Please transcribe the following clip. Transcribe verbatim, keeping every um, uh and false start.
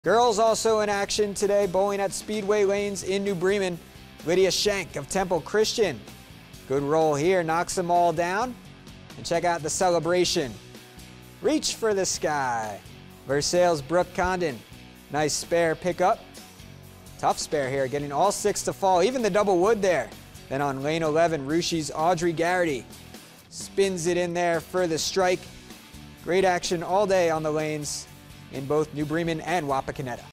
Girls also in action today, bowling at Speedway Lanes in New Bremen. Lydia Schenk of Temple Christian. Good roll here, knocks them all down. And check out the celebration. Reach for the sky. Versailles Brooke Condon. Nice spare pickup. Tough spare here, getting all six to fall, even the double wood there. Then on lane eleven, Rushie's Audrey Garrity spins it in there for the strike. Great action all day on the lanes in both New Bremen and Wapakoneta.